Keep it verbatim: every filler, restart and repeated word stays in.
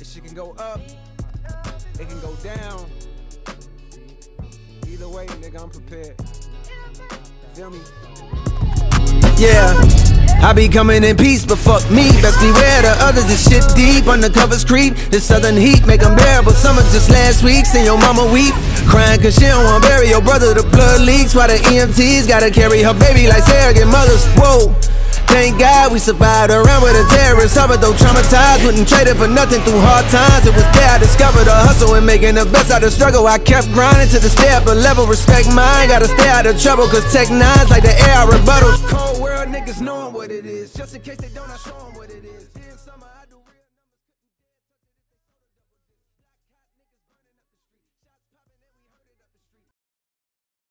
This shit can go up, it can go down. Either way, nigga, I'm prepared. Feel me? Yeah, I be coming in peace, but fuck me. Best beware the others, this shit deep. Undercovers creep, this southern heat make them bearable. Summer just last week, seen your mama weep, crying cause she don't wanna bury your brother. The blood leaks while the E M Ts gotta carry her baby like surrogate mothers. Whoa, thank God we survived around with a terrorist. Suffered though traumatized, wouldn't trade it for nothing through hard times. It was there I discovered a hustle and making the best out of struggle. I kept grinding to the stay up a level, respect mine. Gotta stay out of trouble cause tech nines like the air I rebuttals. Cold world niggas knowing what it is, just in case they don't, I show them what it is.